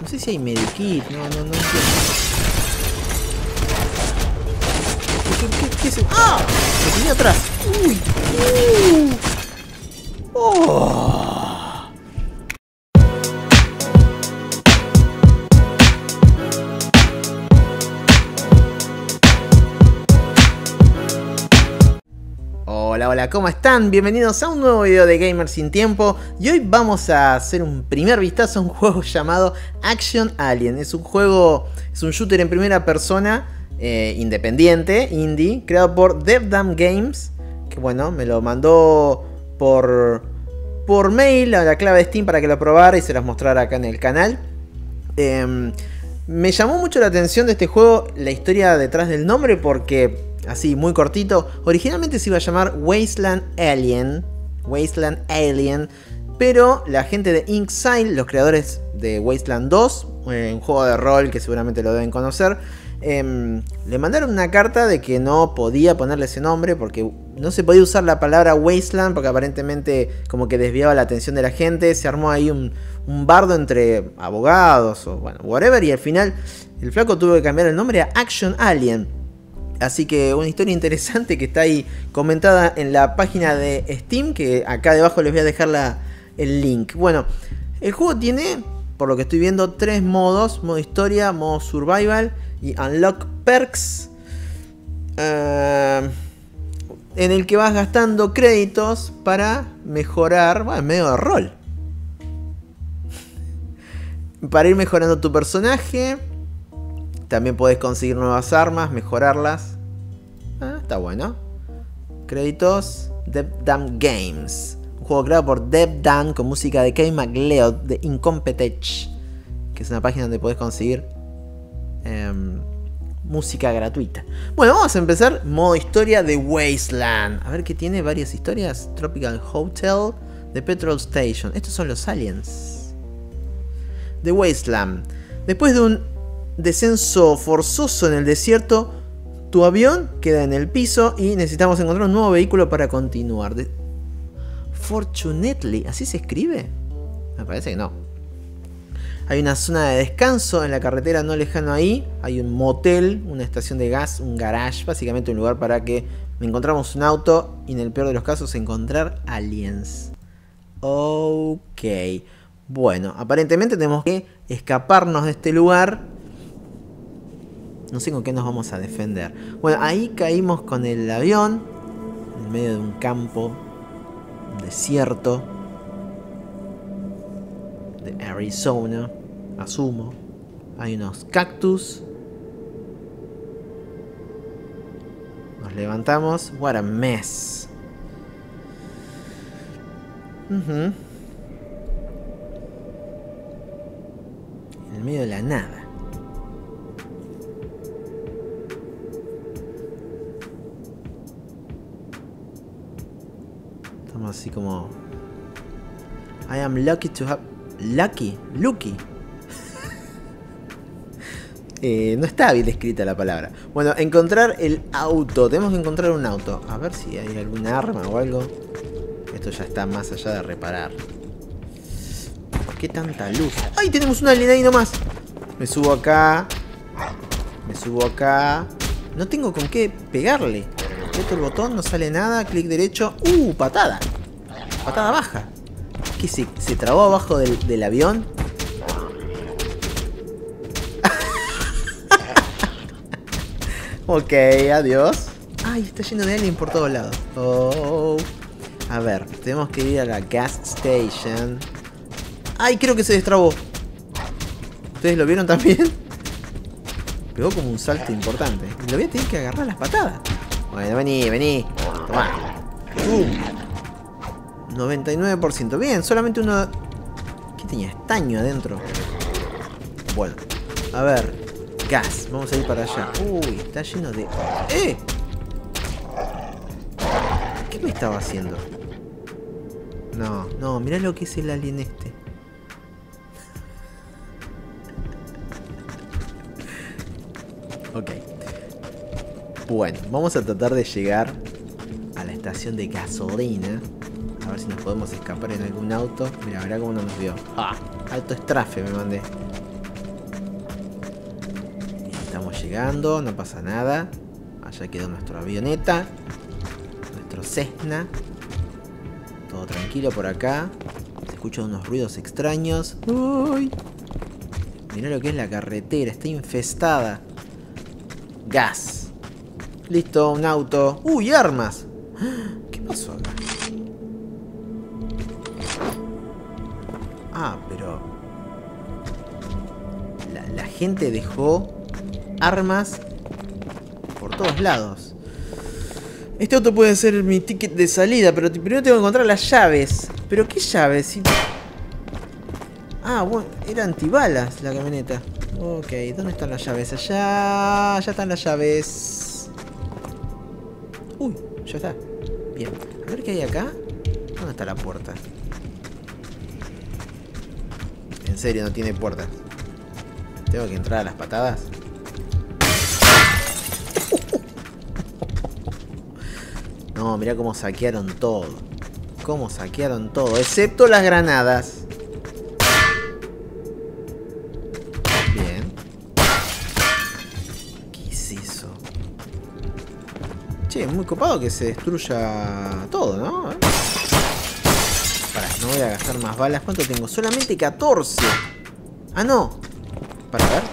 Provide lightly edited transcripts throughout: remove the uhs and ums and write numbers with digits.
No sé si hay medikit, no entiendo. ¿Qué es eso? ¡Ah! Lo tenía atrás. ¡Uy! ¡Oh! Hola, hola, ¿cómo están? Bienvenidos a un nuevo video de Gamer Sin Tiempo. Y hoy vamos a hacer un primer vistazo a un juego llamado Action Alien. Es un juego, es un shooter en primera persona, independiente, indie, creado por DevDam Games. Que bueno, me lo mandó por mail a la clave de Steam para que lo probara y se las mostrara acá en el canal. Me llamó mucho la atención de este juego la historia detrás del nombre porque... Así, muy cortito. Originalmente se iba a llamar Wasteland Alien. Pero la gente de Inxile, los creadores de Wasteland 2, un juego de rol que seguramente lo deben conocer, le mandaron una carta de que no podía ponerle ese nombre porque no se podía usar la palabra Wasteland porque aparentemente como que desviaba la atención de la gente. Se armó ahí un bardo entre abogados o bueno, whatever, y al final el flaco tuvo que cambiar el nombre a Action Alien. Así que una historia interesante que está ahí comentada en la página de Steam, que acá debajo les voy a dejar el link. Bueno, el juego tiene, por lo que estoy viendo, 3 modos: modo historia, modo survival y unlock perks, en el que vas gastando créditos para mejorar, bueno, medio de rol, para ir mejorando tu personaje. También podés conseguir nuevas armas, mejorarlas. Está bueno. Créditos. DevDam Games. Un juego creado por DevDam con música de Kevin MacLeod de Incompetech, que es una página donde podés conseguir música gratuita. Bueno, vamos a empezar. Modo historia de Wasteland. A ver qué tiene, varias historias. Tropical Hotel, The Petrol Station. Estos son los aliens de Wasteland. Después de un descenso forzoso en el desierto, tu avión queda en el piso y necesitamos encontrar un nuevo vehículo para continuar. Fortunately, ¿así se escribe? Me parece que no. Hay una zona de descanso en la carretera no lejano ahí. Hay un motel, una estación de gas, un garage, básicamente un lugar para que encontramos un auto y en el peor de los casos encontrar aliens. Ok. Bueno, aparentemente tenemos que escaparnos de este lugar. No sé con qué nos vamos a defender. Bueno, ahí caímos con el avión en medio de un campo, un desierto de Arizona, asumo. Hay unos cactus. Nos levantamos. What a mess. En el medio de la nada. Así como I am lucky to have... Lucky. No está bien escrita la palabra. Bueno, encontrar el auto. Tenemos que encontrar un auto. A ver si hay alguna arma o algo. Esto ya está más allá de reparar. ¿Por qué tanta luz? ¡Ay! Tenemos una alien ahí nomás. Me subo acá. No tengo con qué pegarle. Aprieto el botón, no sale nada. Clic derecho. Patada. Patada baja. ¿Qué se trabó abajo del avión? Ok, adiós. Ay, está lleno de alien por todos lados. Oh. A ver, tenemos que ir a la gas station. Ay, creo que se destrabó. ¿Ustedes lo vieron también? Pegó como un salto importante. Lo voy a tener que agarrar las patadas. Bueno, vení. Tomá. 99%. Bien, solamente uno... ¿Qué tenía? Estaño adentro. Bueno, a ver. Gas, vamos a ir para allá. Uy, está lleno de... ¿Qué me estaba haciendo? No, mirá lo que es el alien este. Ok. Bueno, vamos a tratar de llegar a la estación de gasolina. A ver si nos podemos escapar en algún auto. Mira, verá cómo no nos vio. Alto estrafe me mandé. Estamos llegando, no pasa nada. Allá quedó nuestra avioneta. Nuestro Cessna. Todo tranquilo por acá. Se escuchan unos ruidos extraños. Uy. Mirá lo que es la carretera. Está infestada. Gas. Listo, un auto. Uy, armas. ¿Qué pasó acá? Ah, pero... La gente dejó armas por todos lados. Este auto puede ser mi ticket de salida, pero primero tengo que encontrar las llaves. ¿Pero qué llaves? Ah, bueno, era antibalas la camioneta. Ok, ¿dónde están las llaves? Allá están las llaves. Uy, ya está. Bien, a ver qué hay acá. ¿Dónde está la puerta? En serio, no tiene puertas. ¿Tengo que entrar a las patadas? No, mirá cómo saquearon todo. Cómo saquearon todo, excepto las granadas. Bien. ¿Qué es eso? Che, muy copado que se destruya todo, ¿no? Pará, no voy a gastar más balas. ¿Cuánto tengo? Solamente 14. Ah, no. Para ver.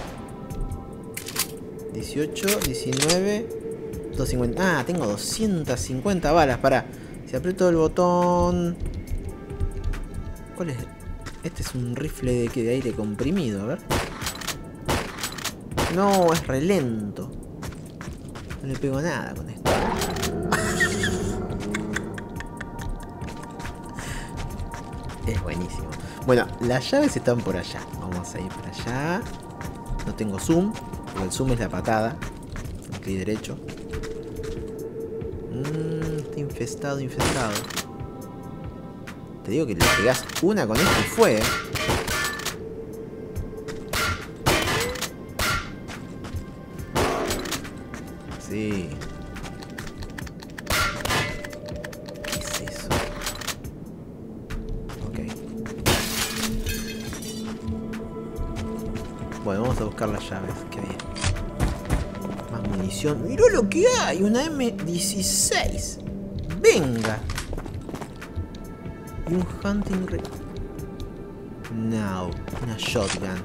18, 19, 250. Ah, tengo 250 balas. Pará. Si aprieto el botón... ¿Cuál es? Este es un rifle de, ¿qué? De aire comprimido, a ver. No, es re lento. No le pego nada con esto. Es buenísimo. Bueno, las llaves están por allá. Vamos a ir por allá. No tengo zoom, porque el zoom es la patada. Clic derecho. Está infestado, infestado. Te digo que le pegás una con esto y fue, ¿eh? Sí. ¿Qué es eso? Ok. Bueno, vamos a buscar las llaves. Qué bien. Más munición. ¡Mirá lo que hay! Una M16. ¡Venga! Y un hunting ray. No, una shotgun.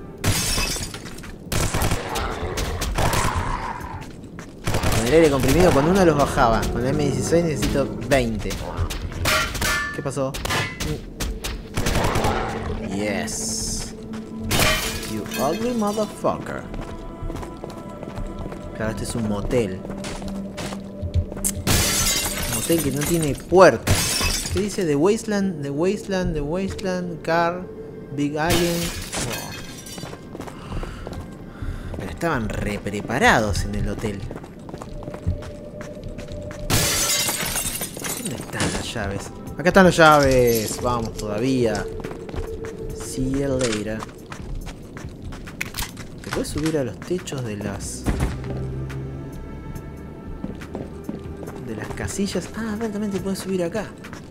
Con el aire comprimido, con uno los bajaba. Con la M16 necesito 20. ¿Qué pasó? Yes. You ugly motherfucker. Claro, este es un motel. Un motel que no tiene puerta. ¿Qué dice? The Wasteland, The Wasteland, The Wasteland, Car, Big Alien. Oh. Pero estaban re preparados en el hotel. ¿Dónde están las llaves? Acá están las llaves. Vamos todavía. See you later. ¿Te puedes subir a los techos de las casillas? Ah, a ver, también te puedes subir acá.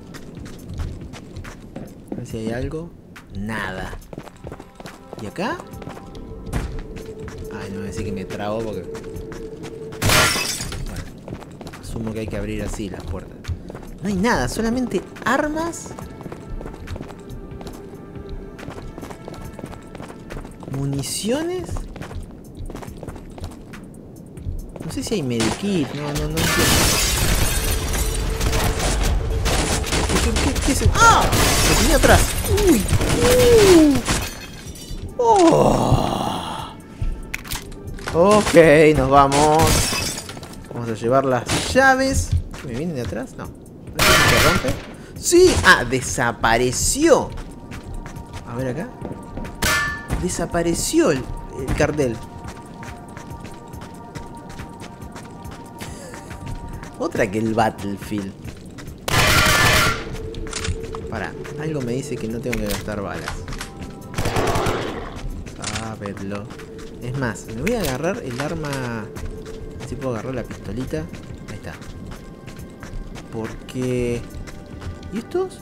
A ver si hay algo. Nada. ¿Y acá? Ay, no me voy a decir que me trago porque... Bueno, asumo que hay que abrir así las puertas. No hay nada, solamente armas. Municiones. No sé si hay medikit, no entiendo. ¿Qué es eso? ¡Ah! Lo tenía atrás. ¡Uy! Oh. Ok, nos vamos. Vamos a llevar las llaves. ¿Me vienen de atrás? No. ¿Se rompe? ¡Sí! ¡Ah! Desapareció. A ver acá. Desapareció el cartel. Otra que el Battlefield. Pará, algo me dice que no tengo que gastar balas. Ah, vedlo. Es más, me voy a agarrar el arma. Si puedo agarrar la pistolita. Ahí está. Porque... ¿Y estos?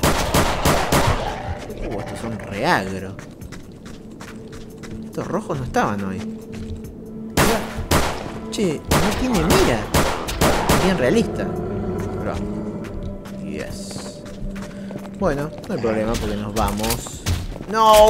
Estos son re agro. Estos rojos no estaban hoy. Che, no tiene mira. Bien realista. Pero, yes. Bueno, no hay problema porque nos vamos. ¡No!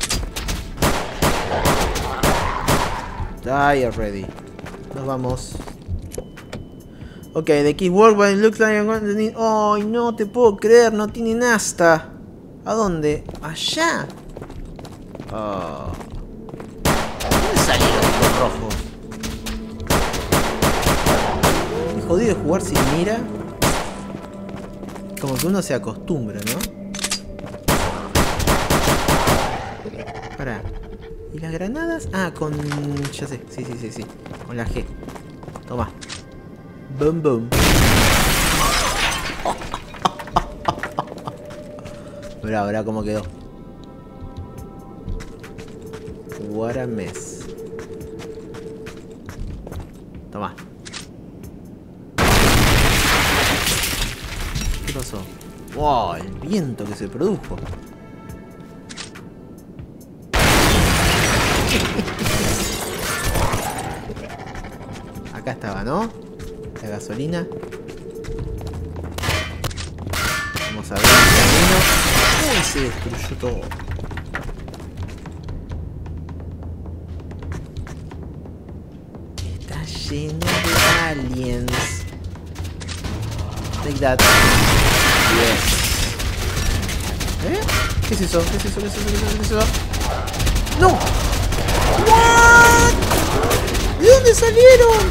Die already. Nos vamos. Ok, the key work, but it looks like I'm going to need... ¡Ay, no te puedo creer! No tienen asta. ¿A dónde? ¡Allá! Oh. ¿Dónde salieron estos rojos? Es jodido jugar sin mira. Como que uno se acostumbra, ¿no? Pará. ¿Y las granadas? Ah, con... ya sé. Sí. Con la G. Toma. Boom, boom. Mirá cómo quedó. What a mess. Toma. ¿Qué pasó? Wow, el viento que se produjo. Acá estaba, ¿no? La gasolina. Vamos a ver el camino. Uy, se destruyó todo. Está lleno de aliens. Take that. Yes. ¿Eh? ¿Qué es eso? ¿Qué es eso? ¿Qué es eso? ¿Qué es eso? ¡No! ¿What? ¿De dónde salieron?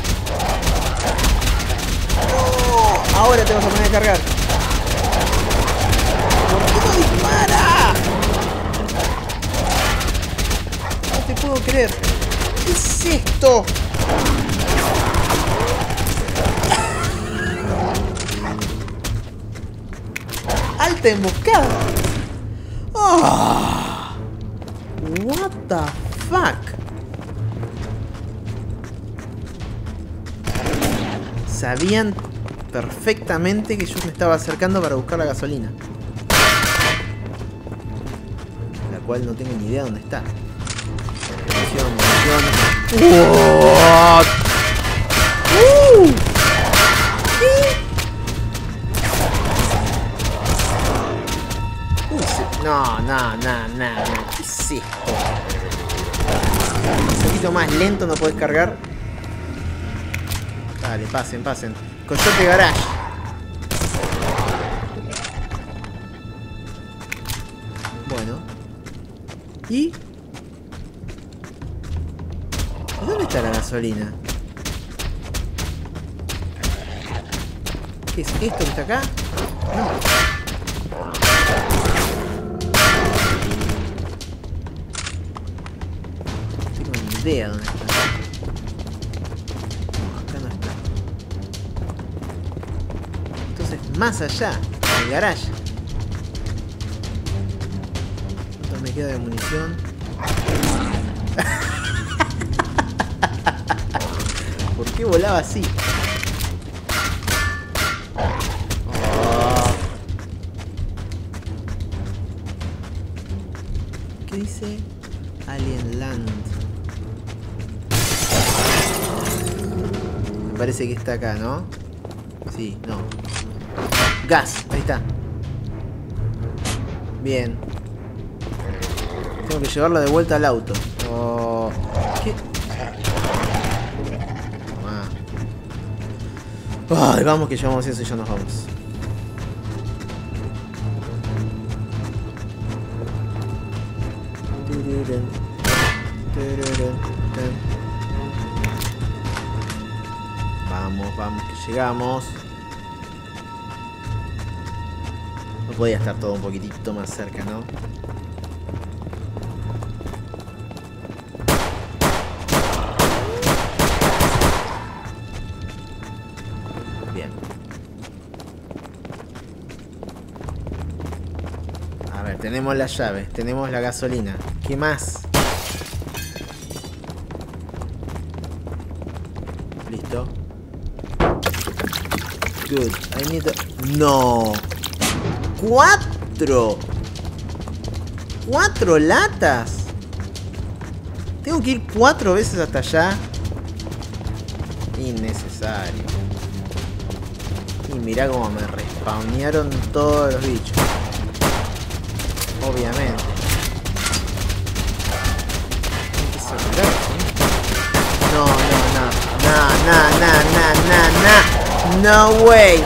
¡No! Ahora te vas a poner a cargar. ¿Por qué no dispara? No te puedo creer. ¿Qué es esto? Alta emboscada. Oh, what the fuck? Sabían perfectamente que yo me estaba acercando para buscar la gasolina, la cual no tengo ni idea dónde está. Munición. What? No. ¿Qué es esto? Un poquito más lento no podés cargar. Dale, pasen. Coyote Garage. Bueno. ¿Y? ¿Dónde está la gasolina? ¿Qué es esto que está acá? No. Idea dónde está. No, acá no está. Entonces, más allá del garage. ¿Cuánto me queda de munición? ¿Por qué volaba así? Oh. ¿Qué dice? Alien Land. Parece que está acá, ¿no? Sí, no. Gas, ahí está. Bien. Tengo que llevarlo de vuelta al auto. Oh, ¿qué? Ay, vamos que llevamos eso y ya nos vamos. Vamos, que llegamos. No podía estar todo un poquitito más cerca, ¿no? Bien. A ver, tenemos las llaves, tenemos la gasolina. ¿Qué más? Listo. Good. I need a... No. ¿4 latas? Tengo que ir 4 veces hasta allá. Innecesario. Y mirá cómo me respawnearon todos los bichos. Obviamente. No, no way.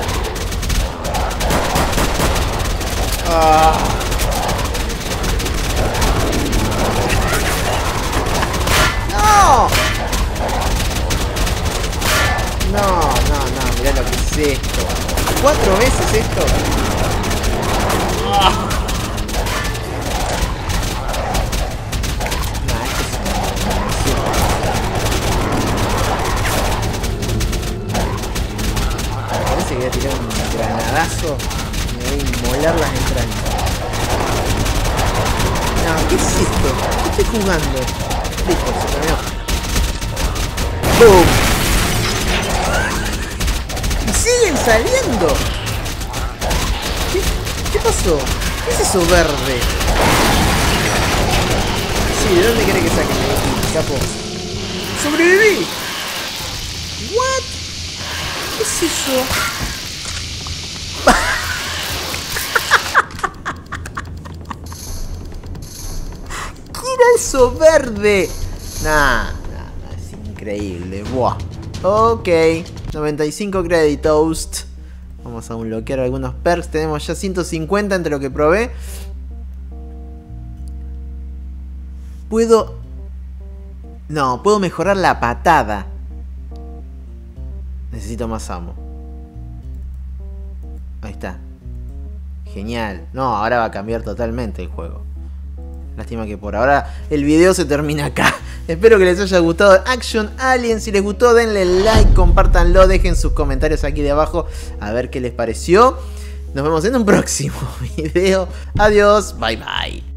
No, mirá lo que es esto. 4 veces esto. Parece que voy a tirar un granadazo y me voy a inmolar las entrañas. No, ¿qué es esto? ¿Qué estoy jugando? Listo, se terminó. ¡Boom! ¡Siguen saliendo! ¿Qué pasó? ¿Qué es eso verde? Sí, ¿de dónde querés que saque mi capo? ¡Sobreviví! ¿What? ¿Qué es eso? ¿Qué era eso verde? Nah, es increíble. Buah. Ok. 95 créditos. Vamos a unlockear algunos perks. Tenemos ya 150 entre lo que probé. No, puedo mejorar la patada. Necesito más ammo. Ahí está. Genial. No, ahora va a cambiar totalmente el juego. Lástima que por ahora el video se termina acá. Espero que les haya gustado Action Aliens. Si les gustó, denle like, compártanlo, dejen sus comentarios aquí de abajo a ver qué les pareció. Nos vemos en un próximo video. Adiós, bye bye.